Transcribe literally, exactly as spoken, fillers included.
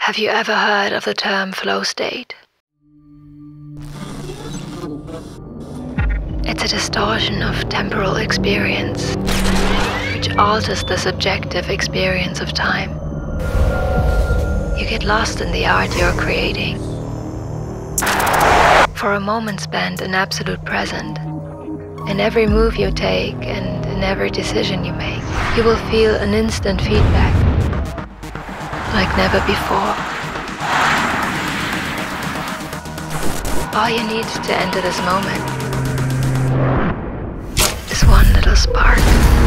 Have you ever heard of the term flow state? It's a distortion of temporal experience, which alters the subjective experience of time. You get lost in the art you're creating. For a moment spent in absolute present, in every move you take and in every decision you make, you will feel an instant feedback, like never before. All you need to enter this moment is one little spark.